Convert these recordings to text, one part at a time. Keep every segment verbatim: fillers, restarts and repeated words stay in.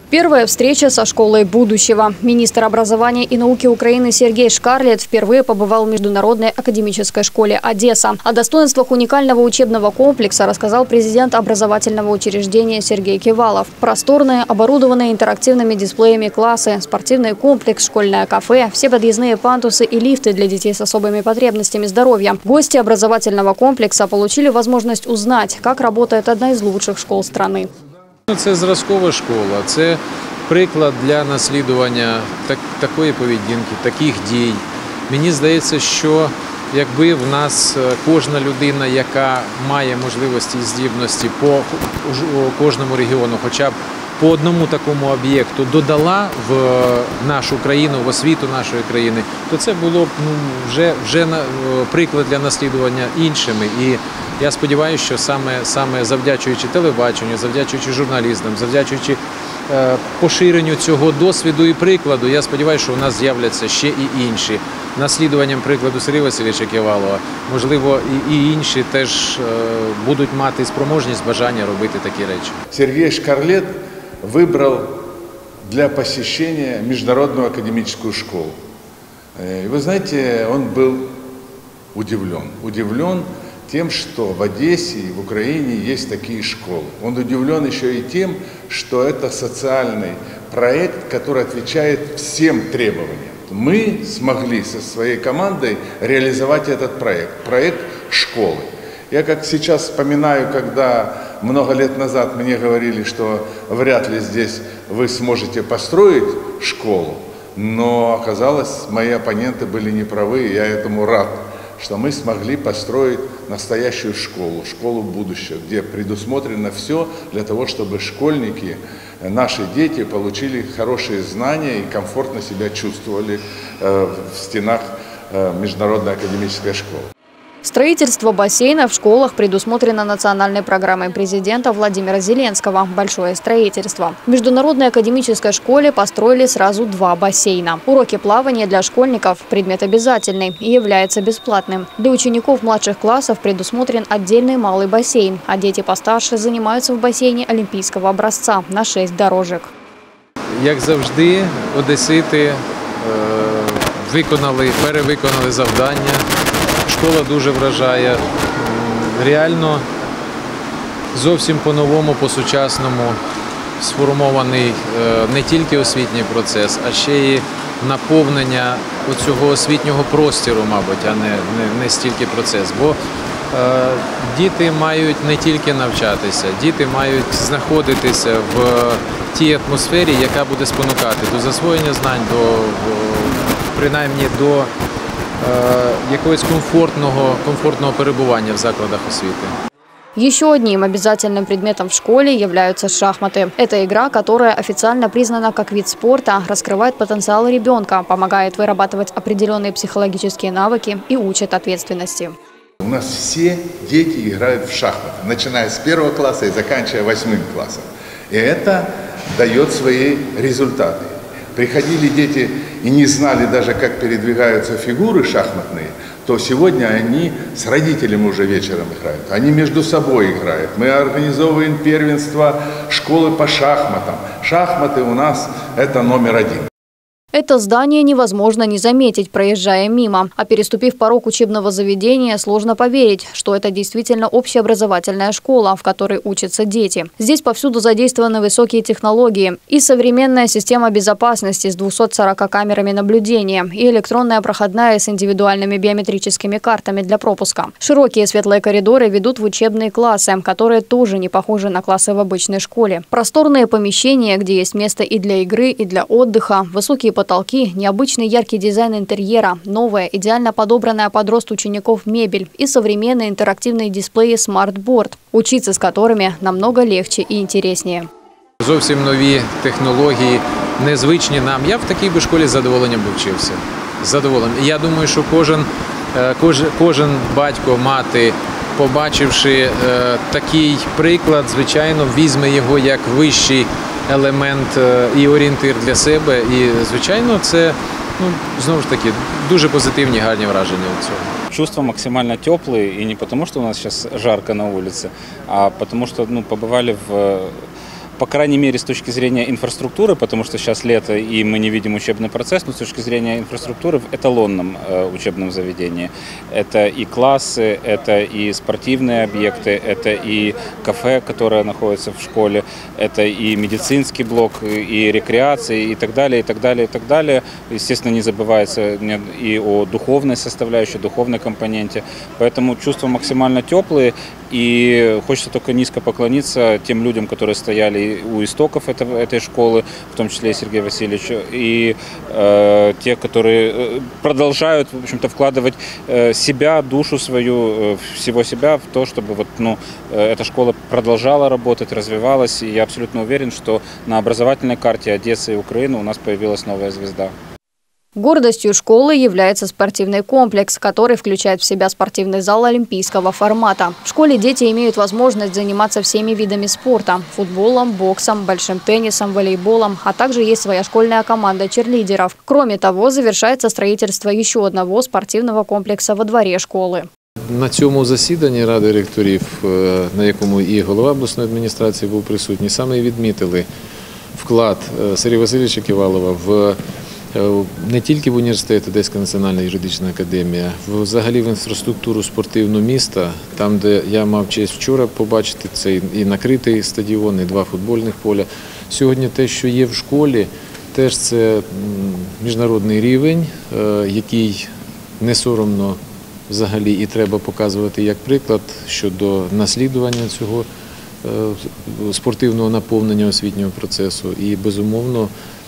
Первая встреча со школой будущего. Министр образования и науки Украины Сергей Шкарлет впервые побывал в Международной академической школе «Одесса». О достоинствах уникального учебного комплекса рассказал президент образовательного учреждения Сергей Кивалов. Просторные, оборудованные интерактивными дисплеями классы, спортивный комплекс, школьное кафе, все подъездные пандусы и лифты для детей с особыми потребностями здоровья. Гости образовательного комплекса получили возможность узнать, как работает одна из лучших школ страны. Це зразкова школа, це приклад для наслідування так, такої поведінки, таких дій. Мені здається, що якби в нас кожна людина, яка має можливості і здібності по кожному регіону, хоча б по одному такому об'єкту додала в нашу країну, в освіту нашої країни, то це було б ну, вже, вже приклад для наслідування іншими. І я сподіваюся, що саме, саме завдячуючи телебаченню, завдячуючи журналістам, завдячуючи е, поширенню цього досвіду і прикладу, я сподіваюся, що у нас з'являться ще і інші. Наслідуванням прикладу Сергія Васильовича Ківалова, можливо, і, і інші теж е, будуть мати спроможність, бажання робити такі речі. Сергей Шкарлет выбрал для посещения Международную академическую школу. И вы знаете, он был удивлен. Удивлен тем, что в Одессе и в Украине есть такие школы. Он удивлен еще и тем, что это социальный проект, который отвечает всем требованиям. Мы смогли со своей командой реализовать этот проект, проект школы. Я как сейчас вспоминаю, когда много лет назад мне говорили, что вряд ли здесь вы сможете построить школу, но оказалось, мои оппоненты были неправы, и я этому рад, что мы смогли построить настоящую школу, школу будущего, где предусмотрено все для того, чтобы школьники, наши дети получили хорошие знания и комфортно себя чувствовали в стенах Международной академической школы. Строительство бассейна в школах предусмотрено национальной программой президента Владимира Зеленского «Большое строительство». В Международной академической школе построили сразу два бассейна. Уроки плавания для школьников – предмет обязательный и является бесплатным. Для учеников младших классов предусмотрен отдельный малый бассейн, а дети постарше занимаются в бассейне олимпийского образца на шесть дорожек. Як завжди, одесити виконали, перевиконали завдання. Школа дуже вражає, реально зовсім по-новому, по-сучасному сформований не тільки освітній процес, а ще й наповнення цього освітнього простору, мабуть, а не, не, не стільки процес. Бо е, діти мають не тільки навчатися, діти мають знаходитися в тій атмосфері, яка буде спонукати до засвоєння знань, до, принаймні до якогось комфортного, комфортного перебування в закладах освіти. Еще одним обязательным предметом в школе являются шахматы. Это игра, которая официально признана как вид спорта, раскрывает потенциал ребенка, помогает вырабатывать определенные психологические навыки и учит ответственности. У нас все дети играют в шахматы, начиная с первого класса и заканчивая восьмым классом. И это дает свои результаты. Приходили дети и не знали даже, как передвигаются фигуры шахматные, то сегодня они с родителями уже вечером играют. Они между собой играют. Мы организовываем первенство школы по шахматам. Шахматы у нас – это номер один. Это здание невозможно не заметить, проезжая мимо. А переступив порог учебного заведения, сложно поверить, что это действительно общеобразовательная школа, в которой учатся дети. Здесь повсюду задействованы высокие технологии и современная система безопасности с двумястами сорока камерами наблюдения и электронная проходная с индивидуальными биометрическими картами для пропуска. Широкие светлые коридоры ведут в учебные классы, которые тоже не похожи на классы в обычной школе. Просторные помещения, где есть место и для игры, и для отдыха, высокие потолки, необычный яркий дизайн интерьера, новая, идеально подобранная под рост учеников мебель и современные интерактивные дисплеи смарт-борд, учиться с которыми намного легче и интереснее. Зовсім нові технології, незвичні нам. Я в такій би школі з задоволенням би вчився. З задоволенням. Я думаю, що кожен, кожен, кожен батько, мати, побачивши е, такий приклад, звичайно, візьме його як вищий елемент і орієнтир для себе. І, звичайно, це, ну, знову ж таки, дуже позитивні, гарні враження від цього. Чувства максимально теплые, и не потому, что у нас сейчас жарко на улице, а потому что ну, побывали в по крайней мере, с точки зрения инфраструктуры, потому что сейчас лето и мы не видим учебный процесс, но с точки зрения инфраструктуры в эталонном э, учебном заведении. Это и классы, это и спортивные объекты, это и кафе, которое находится в школе, это и медицинский блок, и рекреации, и так далее, и так далее, и так далее. Естественно, не забывается и о духовной составляющей, духовной компоненте. Поэтому чувства максимально теплые. И хочется только низко поклониться тем людям, которые стояли у истоков этого, этой школы, в том числе и Сергею Васильевичу, и э, те, которые продолжают, в общем-то, вкладывать э, себя, душу свою, э, всего себя в то, чтобы вот, ну, э, эта школа продолжала работать, развивалась. И я абсолютно уверен, что на образовательной карте Одессы и Украины у нас появилась новая звезда. Гордостью школы является спортивный комплекс, который включает в себя спортивный зал олимпийского формата. В школе дети имеют возможность заниматься всеми видами спорта – футболом, боксом, большим теннисом, волейболом, а также есть своя школьная команда черлидеров. Кроме того, завершается строительство еще одного спортивного комплекса во дворе школи. На цьому засіданні Ради ректорів, на якому і голова обласної адміністрації був присутній, саме відмітили вклад Сергія Васильовича Ківалова в не тільки в університет, Одеська національна юридична академія, взагалі в інфраструктуру спортивну міста, там, де я мав честь вчора побачити цей і накритий стадіон, і два футбольних поля. Сьогодні те, що є в школі, теж це міжнародний рівень, який не соромно взагалі і треба показувати як приклад щодо наслідування цього спортивного наповнення освітнього процесу. І, безумовно,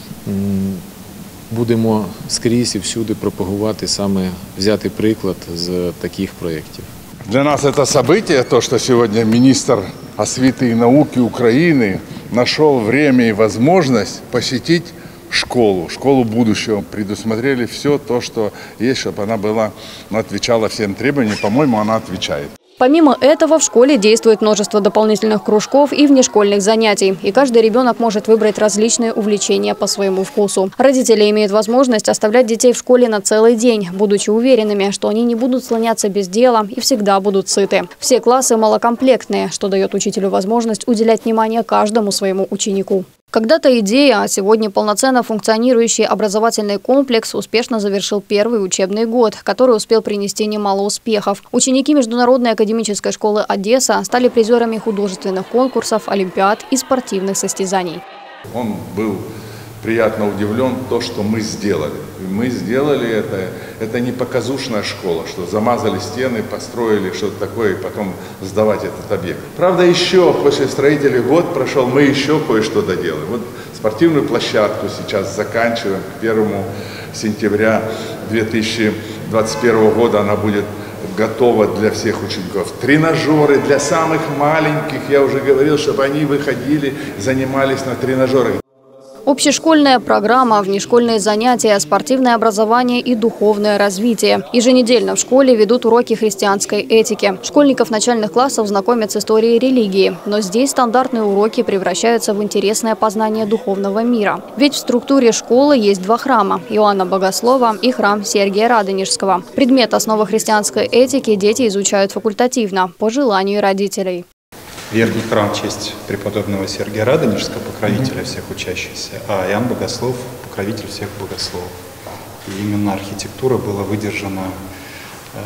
будемо скрізь і всюди пропагувати саме, взяти приклад з таких проєктів. Для нас это событие, то, что сегодня министр освіти и науки Украины нашел время и возможность посетить школу, школу будущего. Предусмотрели все то, что есть, чтобы она была, ну, отвечала всем требованиям. По-моему, она отвечает. Помимо этого, в школе действует множество дополнительных кружков и внешкольных занятий. И каждый ребенок может выбрать различные увлечения по своему вкусу. Родители имеют возможность оставлять детей в школе на целый день, будучи уверенными, что они не будут слоняться без дела и всегда будут сыты. Все классы малокомплектные, что дает учителю возможность уделять внимание каждому своему ученику. Когда-то идея, а сегодня полноценно функционирующий образовательный комплекс успешно завершил первый учебный год, который успел принести немало успехов. Ученики Международной академической школы Одесса стали призерами художественных конкурсов, олимпиад и спортивных состязаний. Он был приятно удивлен то, что мы сделали. Мы сделали это, это не показушная школа, что замазали стены, построили что-то такое и потом сдавать этот объект. Правда, еще после строителей год прошел, мы еще кое-что доделаем. Вот спортивную площадку сейчас заканчиваем. К первому сентября две тысячи двадцать первого года она будет готова для всех учеников. Тренажеры для самых маленьких, я уже говорил, чтобы они выходили, занимались на тренажерах. Общешкольная программа, внешкольные занятия, спортивное образование и духовное развитие. Еженедельно в школе ведут уроки христианской этики. Школьников начальных классов знакомят с историей религии. Но здесь стандартные уроки превращаются в интересное познание духовного мира. Ведь в структуре школы есть два храма – Иоанна Богослова и храм Сергия Радонежского. Предмет основы христианской этики дети изучают факультативно, по желанию родителей. Верхний храм в честь преподобного Сергия Радонежского, покровителя всех учащихся, а Иоанн Богослов – покровитель всех богословов. И именно архитектура была выдержана э,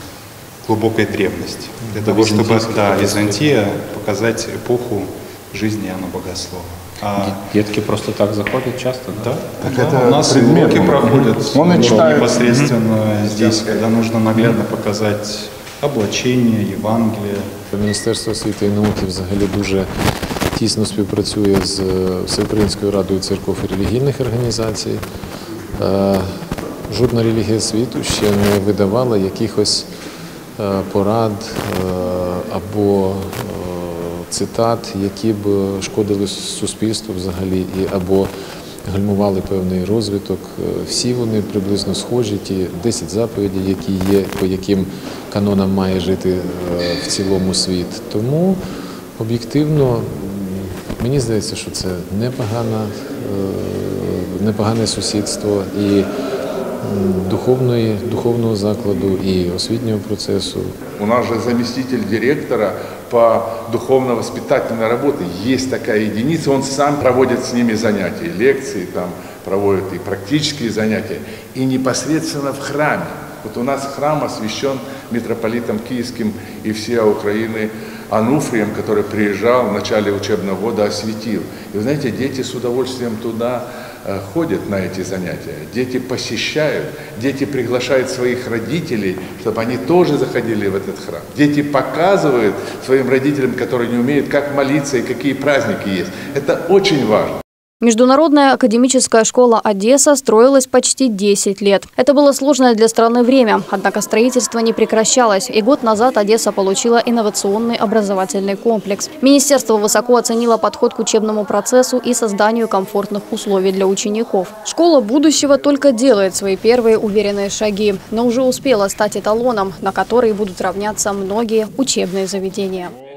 глубокой древности. Для того, чтобы, да, Византия, показать эпоху жизни Иоанна Богослова. А детки просто так заходят часто, да? Да, так да, это у нас предмет, уроки проходят он и читает непосредственно mm-hmm. здесь, когда нужно наглядно показать облачение, Євангеліє. Міністерство освіти і науки взагалі дуже тісно співпрацює з Всеукраїнською радою церков і релігійних організацій. Жодна релігія світу ще не видавала якихось порад або цитат, які б шкодили суспільству взагалі або гальмували певний розвиток. Всі вони приблизно схожі, ті десять заповідей, які є, по яким канонам має жити в цілому світ. Тому об'єктивно мені здається, що це непогане, непогане сусідство і духовної, духовного закладу, і освітнього процесу. У нас же заместитель директора по духовно-воспитательной работе. Есть такая единица, он сам проводит с ними занятия, лекции, там, проводит и практические занятия, и непосредственно в храме. Вот у нас храм освящен митрополитом Киевским и всея Украины Ануфрием, который приезжал в начале учебного года, осветил. И вы знаете, дети с удовольствием туда э, ходят на эти занятия. Дети посещают, дети приглашают своих родителей, чтобы они тоже заходили в этот храм. Дети показывают своим родителям, которые не умеют, как молиться и какие праздники есть. Это очень важно. Международная академическая школа «Одесса» строилась почти десять лет. Это было сложное для страны время, однако строительство не прекращалось, и год назад Одесса получила инновационный образовательный комплекс. Министерство высоко оценило подход к учебному процессу и созданию комфортных условий для учеников. Школа будущего только делает свои первые уверенные шаги, но уже успела стать эталоном, на который будут равняться многие учебные заведения.